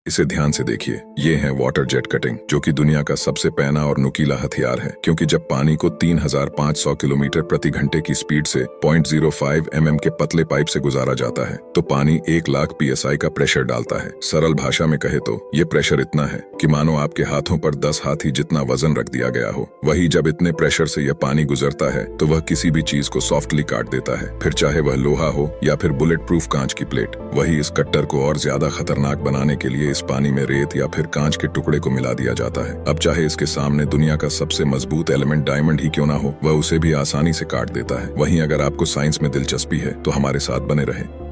इसे ध्यान से देखिए, ये है वाटर जेट कटिंग, जो कि दुनिया का सबसे पैना और नुकीला हथियार है, क्योंकि जब पानी को 3500 किलोमीटर प्रति घंटे की स्पीड से 0.05 mm के पतले पाइप से गुजारा जाता है, तो पानी 1,00,000 PSI का प्रेशर डालता है। सरल भाषा में कहे तो ये प्रेशर इतना है कि मानो आपके हाथों पर 10 हाथी जितना वजन रख दिया गया हो। वही जब इतने प्रेशर से यह पानी गुजरता है तो वह किसी भी चीज को सॉफ्टली काट देता है, फिर चाहे वह लोहा हो या फिर बुलेट प्रूफ कांच की प्लेट। वही इस कट्टर को और ज्यादा खतरनाक बनाने के लिए इस पानी में रेत या फिर कांच के टुकड़े को मिला दिया जाता है। अब चाहे इसके सामने दुनिया का सबसे मजबूत एलिमेंट डायमंड ही क्यों ना हो, वह उसे भी आसानी से काट देता है। वहीं अगर आपको साइंस में दिलचस्पी है तो हमारे साथ बने रहें।